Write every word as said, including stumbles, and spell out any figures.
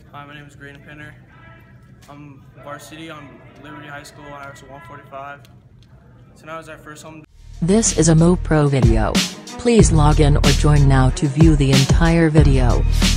Hi, my name is Graydon Pinner. I'm varsity on Liberty High School. I was one forty-five. Tonight was our first home. This is a MoPro video. Please log in or join now to view the entire video.